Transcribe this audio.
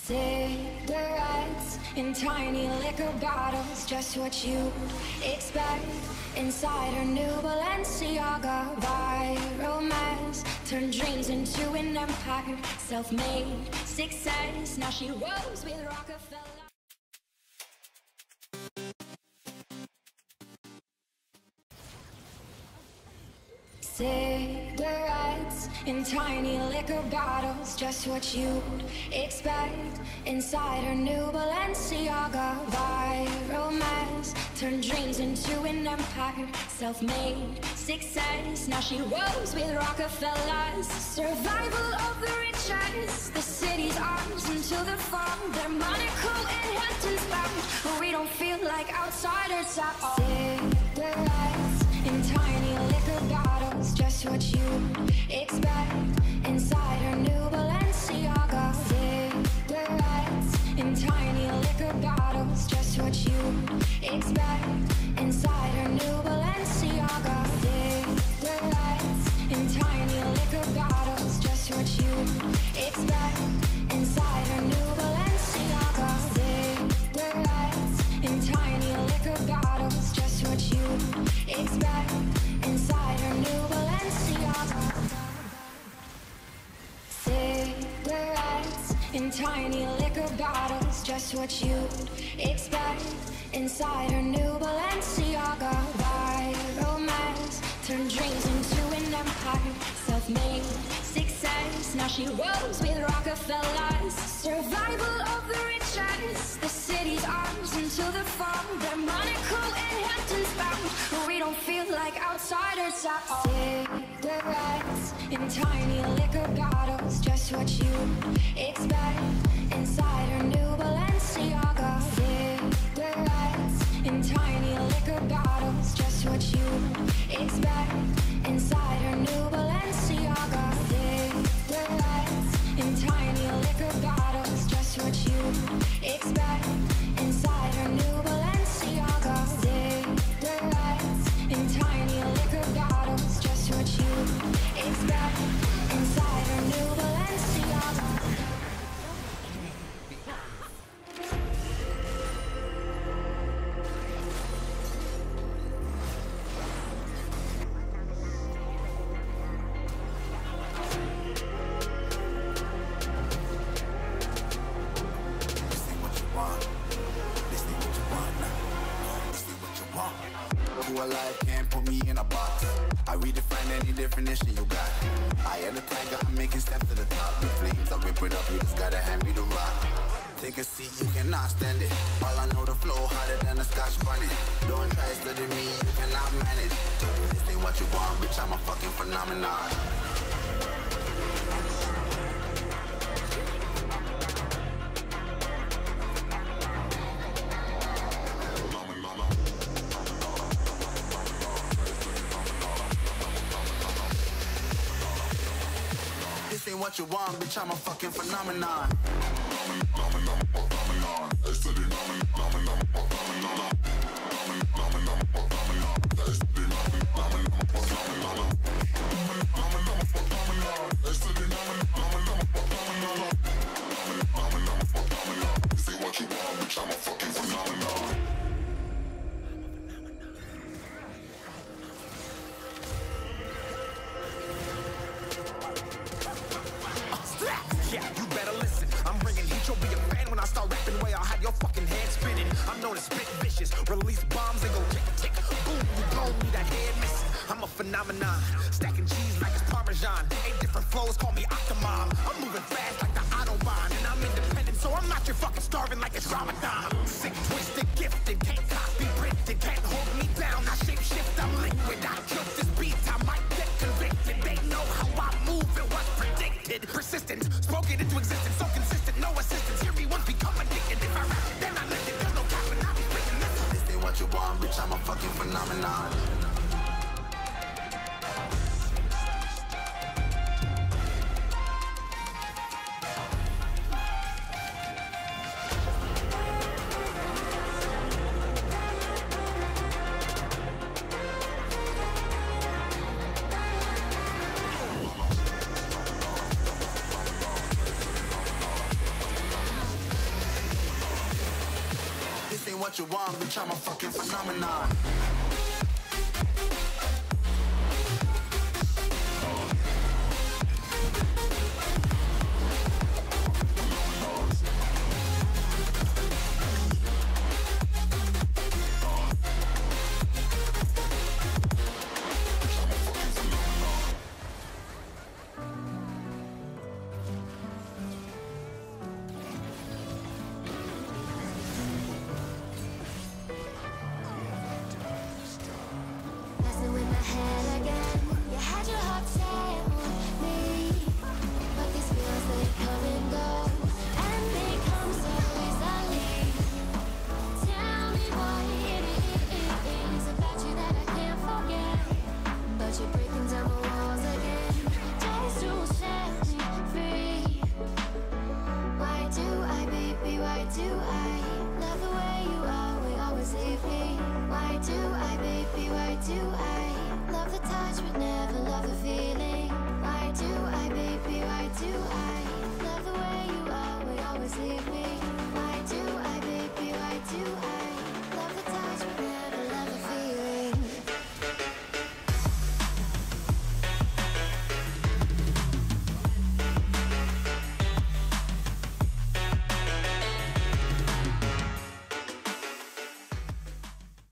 Cigarettes in tiny liquor bottles, just what you expect. Inside her new Balenciaga, viral mess turned dreams into an empire. Self-made success, now she rolls with Rockefeller. Cigarettes in tiny liquor bottles, just what you'd expect. Inside her new Balenciaga, viral mess turned dreams into an empire. Self-made success, now she rolls with Rockefellers. Survival of the richest, the city's ours until the fall. They're Monaco and Hamptons bound, but we don't feel like outsiders at all. Cigarettes in tiny liquor bottles, just what you expect. Inside her new Balenciaga, cigarettes in tiny liquor bottles, just what you expect. Inside her new Balenciaga, cigarettes in tiny liquor bottles, just what you expect. Inside her new Balenciaga, cigarettes in tiny liquor bottles, just what you expect. Inside her new Balenciaga, cigarettes in tiny liquor bottles, just what you'd expect. Inside her new Balenciaga, viral mess turned dreams into an empire. Self-made success, now she rolls with Rockefellers. Survival of the richest, the city's ours until the fall. They're Monaco and Hamptons bound, but we don't feel like outsiders at all. Cigarettes in tiny liquor bottles, just what you expect. Inside her new Balenciaga, cigarettes in tiny liquor bottles, just what you expect. Inside her new Balenciaga, cigarettes in tiny liquor bottles, just what you expect. Inside her new Balenciaga, cigarettes in tiny liquor bottles, just what you expect. Inside her new Balenciaga. Alive can't put me in a box. I redefine any definition you got. I am the tiger, I'm making steps to the top. The flames, I rip it up, you just gotta hand me the rock. Take a seat, you cannot stand it. All I know, the flow harder than a Scotch bonnet. Don't try studying me, you cannot manage. This ain't what you want, bitch, I'm a fucking phenomenon. This ain't what you want, bitch, I'm a fucking phenomenon. Yeah, you better listen. I'm bringing heat, you'll be a fan when I start rapping. Way I'll have your fucking head spinning. I'm known as spit vicious, release bombs and go tick tick. Boom, you blow me, that head missing. I'm a phenomenon, stacking cheese like it's Parmesan. 8 different flows, call me Octomom. I'm moving fast like the Autobahn, and I'm independent, so I'm not your fucking starving like it's Ramadan. Sick, twisted, gifted, can't copy, printed, can't hold me down. I shape shift, I'm liquid. I killed this beat, I might get convicted. They know how I move, it was predicted. Persistent, spoken into existence, so consistent, no assistance. Hear me once, become addicted. If I rap it, then I live it. There's no capping, I'll be spitting this. This ain't what you want, bitch, I'm a fucking phenomenon. what you want, bitch, I'm a fucking phenomenon. Why do I, baby?